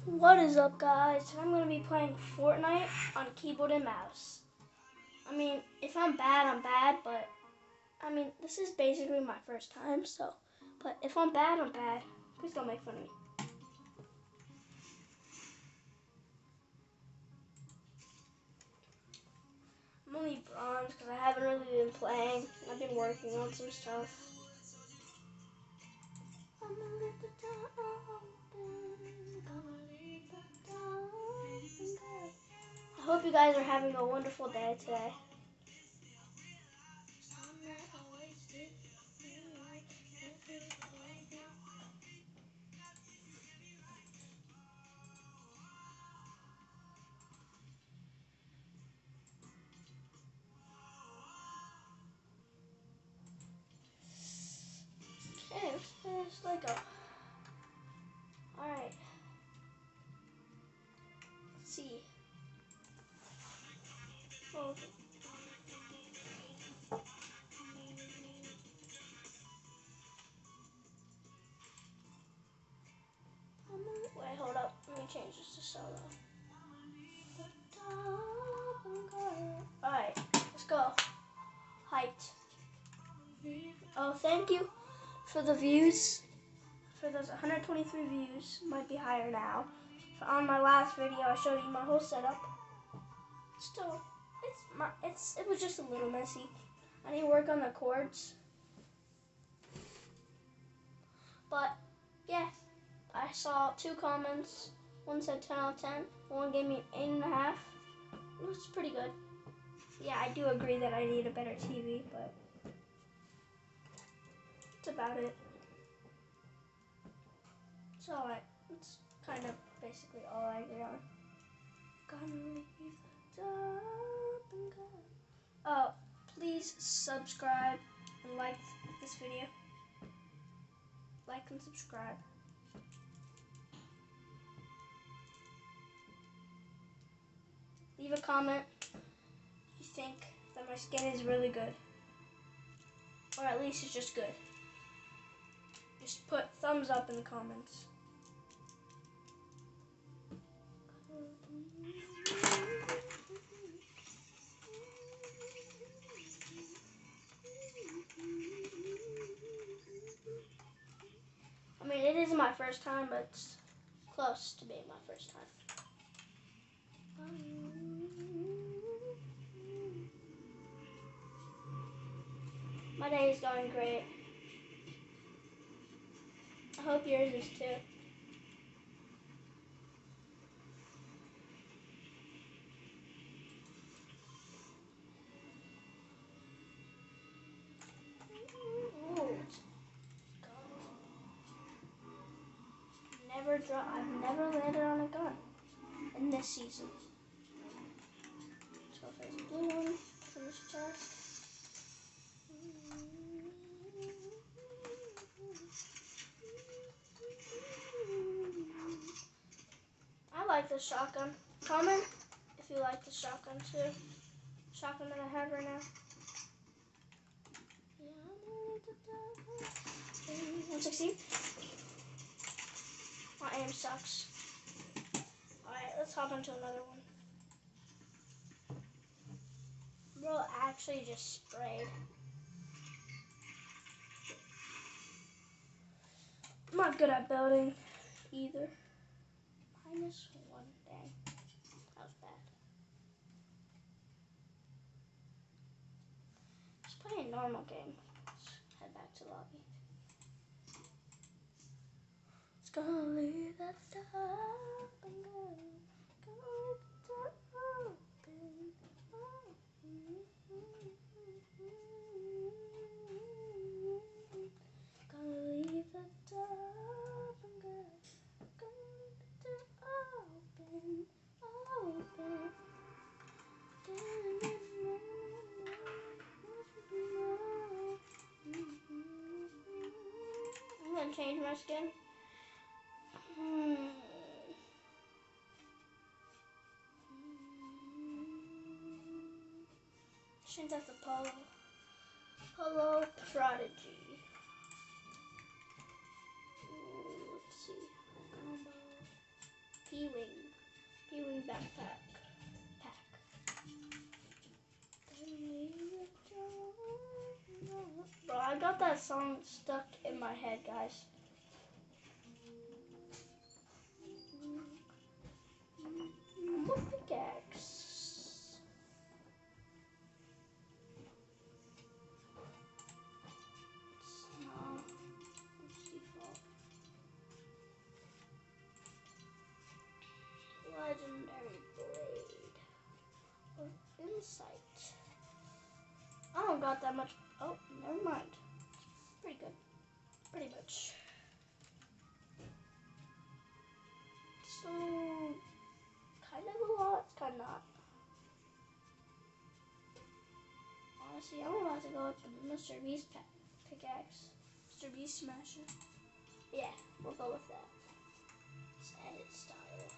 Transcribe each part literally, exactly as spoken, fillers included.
What is up, guys? I'm going to be playing Fortnite on keyboard and mouse. I mean, if I'm bad, I'm bad, but I mean, this is basically my first time, so, but if I'm bad, I'm bad. Please don't make fun of me. I'm only bronze because I haven't really been playing. I've been working on some stuff. I'm gonna leave the door open, gonna leave the door open. I hope you guys are having a wonderful day today. Okay, let's finish Lego. Alright. Let's see. Oh. Wait, hold up. Let me change this to solo. Alright, let's go. Hyped. Oh, thank you for the views. For those one hundred twenty-three views. Might be higher now. On my last video, I showed you my whole setup. Still, it's my, it's it was just a little messy. I need to work on the chords. But yeah, I saw two comments. One said ten out of ten. One gave me an eight and a half. It was pretty good. Yeah, I do agree that I need a better T V, but that's about it. It's alright. It's kind of basically all I agree on. Gonna leave the door open. Oh, please subscribe and like this video. Like and subscribe. Leave a comment if you think that my skin is really good. Or at least it's just good. Just put thumbs up in the comments. I mean, it isn't my first time, but it's close to being my first time. My day is going great. I hope yours is too. Ooh. Never draw. I've never landed on a gun in this season. So if there's a blue one, finish chest. I like the shotgun. Comment if you like the shotgun too. Shotgun that I have right now. one sixteen. My aim sucks. Alright, let's hop into another one. Bro actually just sprayed. I'm not good at building either. Minus one, dang. That was bad. Let's play a normal game. Let's head back to the lobby. It's gonna leave that door open, girl. Gonna leave the door open. Gonna leave the door open, girl. Gonna leave the door open, open. I'm gonna change my skin. Hmm. Change that to Polo. Polo Prodigy. Ooh, let's see. Combo. P that song stuck in my head, guys. More pickaxe. No, it's default. Legendary blade of insight. I don't got that much. Oh, never mind. Pretty good. Pretty much. So, kind of a lot, kind of not. Honestly, I'm about to go with the Mister Beast pickaxe. Mister Beast Smasher. Yeah, we'll go with that. Let's edit style.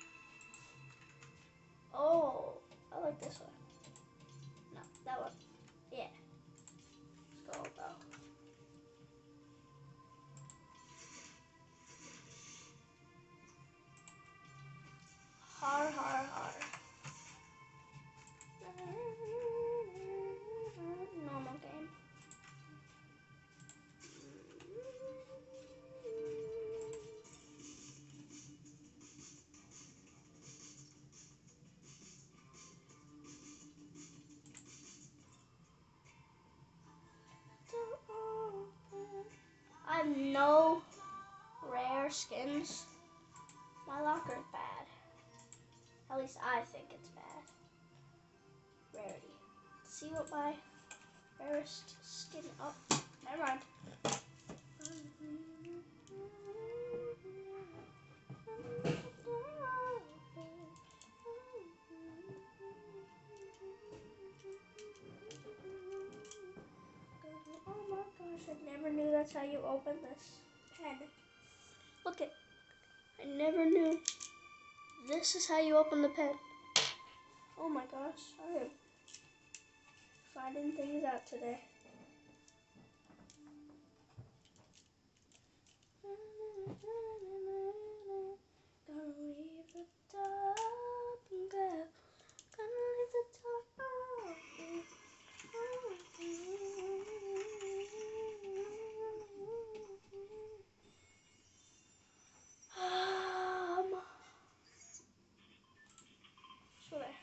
Oh, I like this one. No, that one. Yeah. Let's go with that. Har, har, har. Normal game. I have no rare skins. My locker is bad. At least I think it's bad. Rarity. Let's see what my rarest skin. Oh, never mind. Oh my gosh, I never knew that's how you open this pen. Look it. I never knew this is how you open the pen. Oh my gosh, I am finding things out today. Gonna leave the top and go. Gonna leave the top and Um, so there.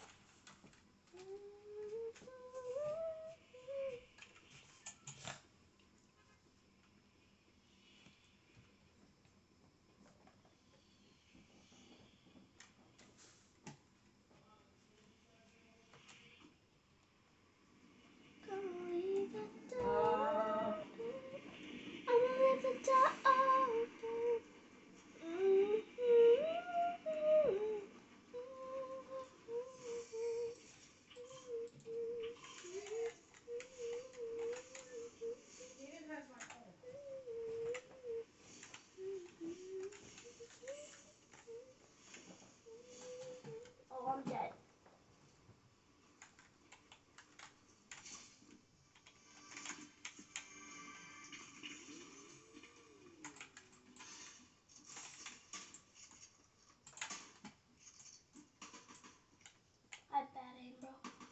Gonna leave the door. I'm gonna leave the door open. Oh, I'm dead. I have bad aim, bro.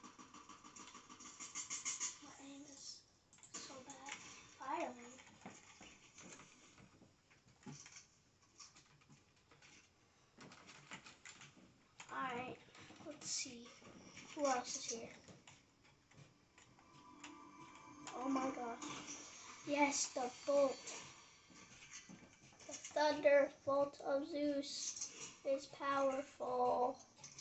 My aim is so bad. Fire aim. Alright, let's see. Who else is here? Oh my gosh. Yes, the bolt. The thunder bolt of Zeus is powerful.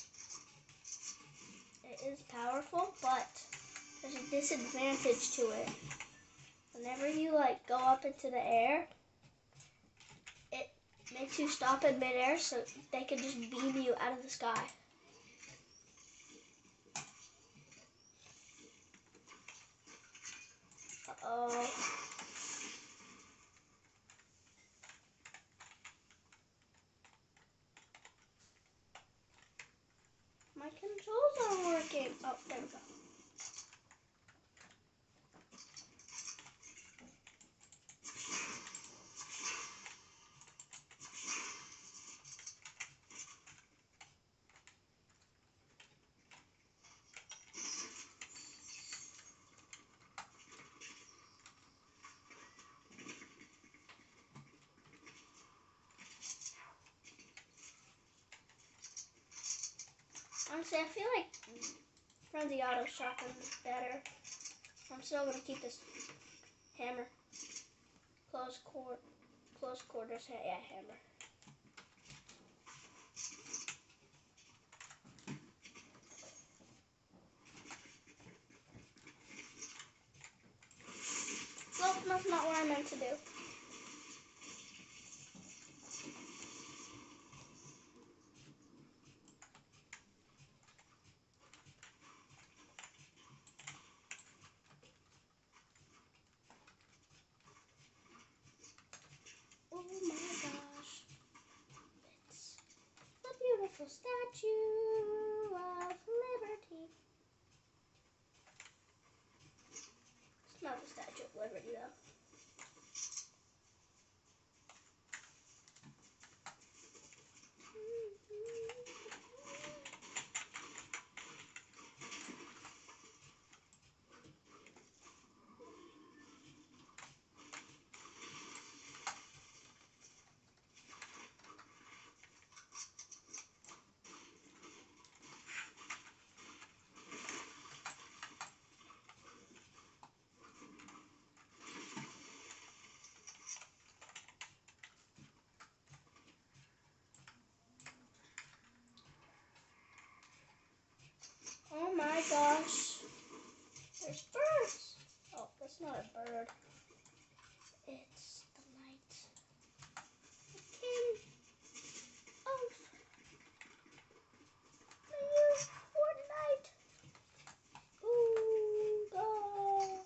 It is powerful, but there's a disadvantage to it. Whenever you like go up into the air, it makes you stop in midair so they can just beam you out of the sky. Uh-oh. My controls aren't working. Oh, there we go. Honestly, I feel like Frenzy Auto Shotgun is better. I'm still gonna keep this hammer. Close quarter, close quarters. Yeah, hammer. Nope, that's not what I meant to do. Oh my gosh. It's the beautiful Statue of Liberty. It's not the Statue of Liberty though. Oh my gosh. There's birds. Oh, that's not a bird. It's the night. The king of the youth for night. Ooh, God.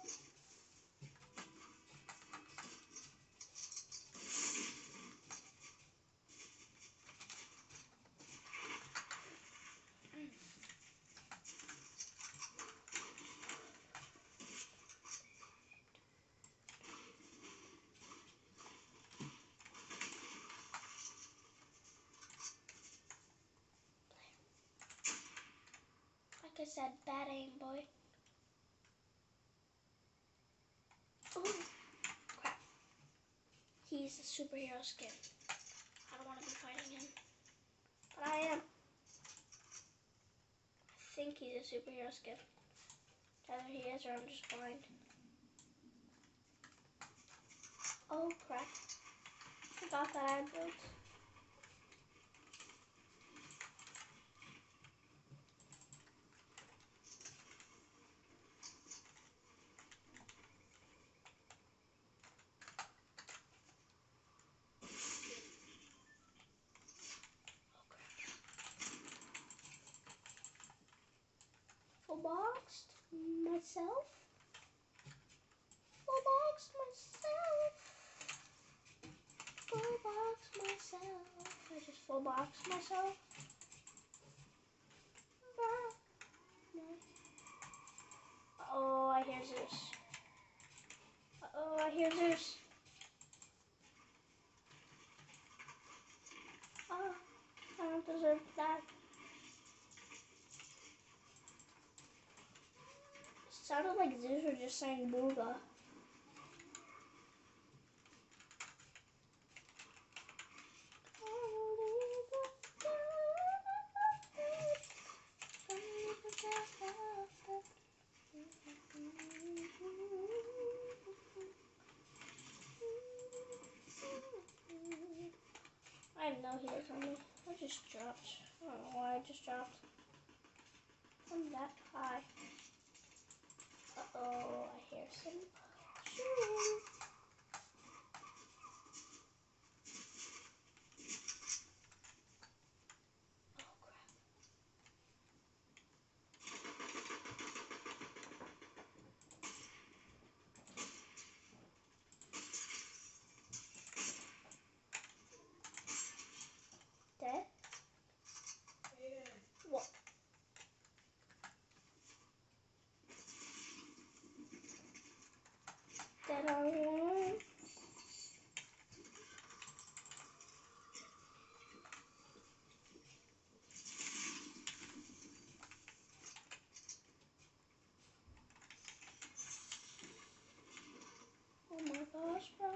Like I said, bad aim, boy. Ooh, crap. He's a superhero skin. I don't want to be fighting him. But I am. I think he's a superhero skin. Either he is or I'm just blind. Oh crap. Forgot that I had built. Full boxed myself. Full boxed myself. Full boxed myself. I just full boxed myself. Oh, I hear Zeus. Oh, I hear Zeus. Oh, I don't deserve that. It sounded like Zeus was just saying booga. I have no heals on me. I just dropped. I don't know why I just dropped. I'm that high. Uh-oh, I hear some shooting. Oh, crap. Dead? What? Dead on one. Oh my gosh, bro.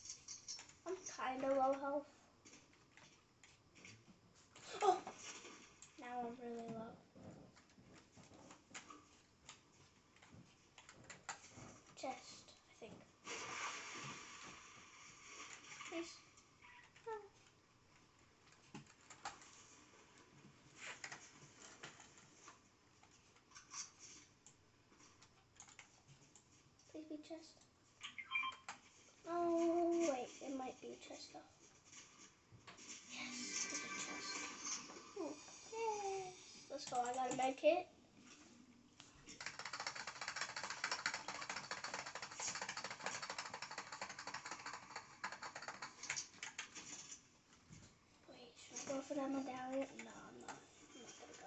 I'm kinda low health. Oh! I'm really low. Chest, I think. Please. Oh. Please be chest. Oh, wait, it might be chest though. Yes, it's a chest. Ooh, yes. Let's go, I got a med kit. Wait, should I go for that medallion? No, I'm not. I'm not gonna go.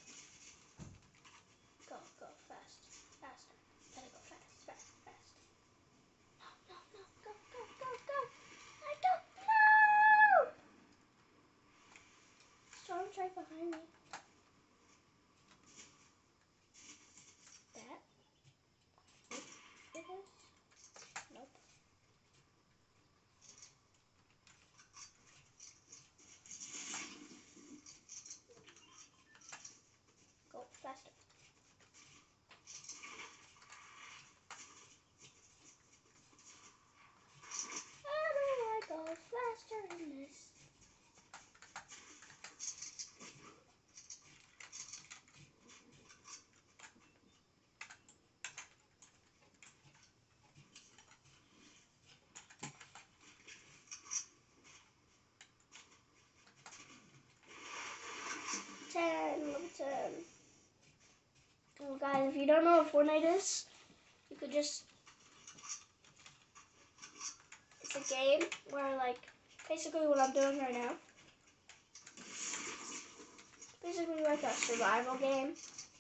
Go, go, fast. Faster. Gotta go fast, fast, fast. No, no, no. Go, go, go, go. I don't know. Storm's right behind me. That? It is? Nope. Go faster. How do I go faster in this? ten, level ten. Well, guys, if you don't know what Fortnite is, you could just, it's a game where, like, basically what I'm doing right now, basically like a survival game.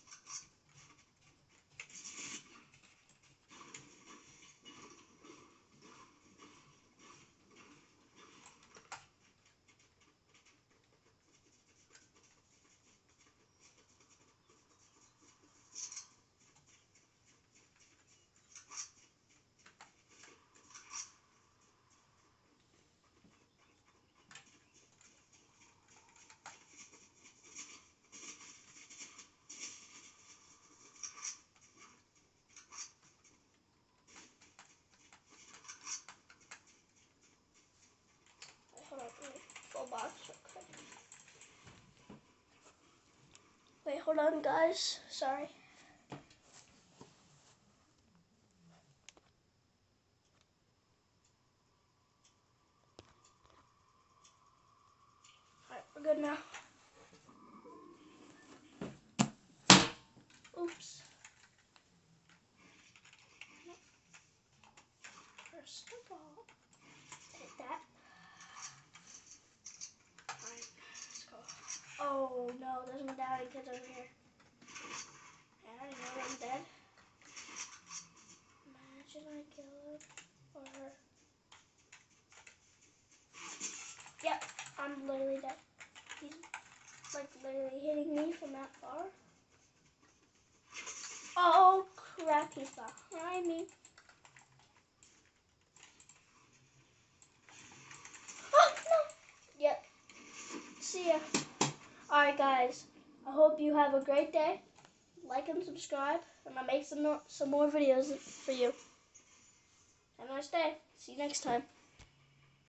Hold on, let me full box real quick. Wait, hold on, guys. Sorry. Alright, we're good now. Oops. First of all, take that. Alright, let's go. Oh no, there's medallion kids over here. I already know I'm dead. Imagine I kill him or her. Yep, I'm literally dead. He's like literally hitting me from that far. Oh crap, he's behind me. Oh no! Yep. See ya. Alright guys, I hope you have a great day. Like and subscribe, and I'll make some more, some more videos for you. Have a nice day. See you next time.